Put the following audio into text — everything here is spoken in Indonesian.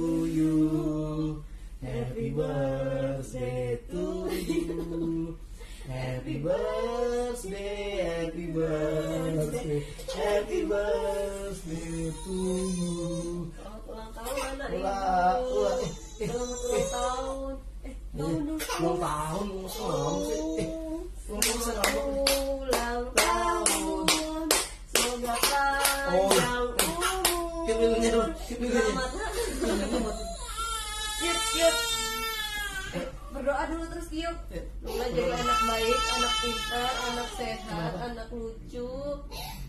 you. Happy birthday to you. Happy birthday, happy birthday, happy birthday to you. Selamat ulang tahun anak ibu. Selamat ulang tahun. Ulang tahun, Ulang tahun. Semoga panjang umur. Selamat. Yuk. Berdoa dulu terus yuk. Lula jadi anak baik, anak pintar, anak sehat, anak lucu.